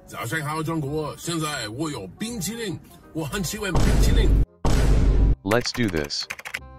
早上好，中国！现在我有冰淇淋，我很喜欢冰淇淋。 Let's do this.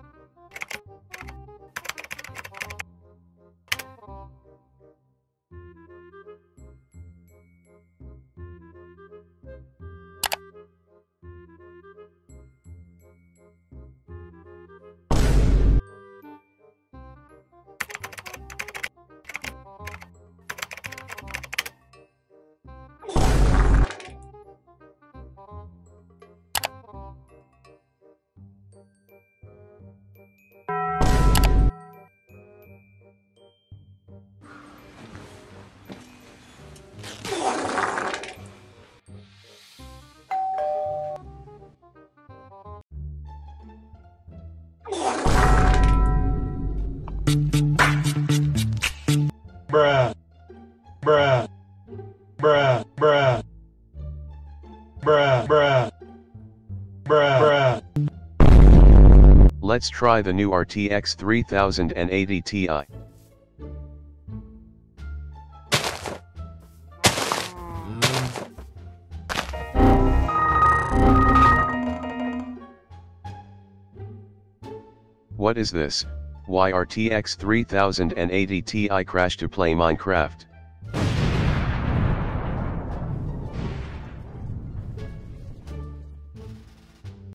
Bruh. Bruh. Bruh. Bruh. Bruh. Bruh. Bruh. Bruh. Let's try the new RTX 3080 Ti. What is this? Why RTX 3080 Ti crash to play Minecraft?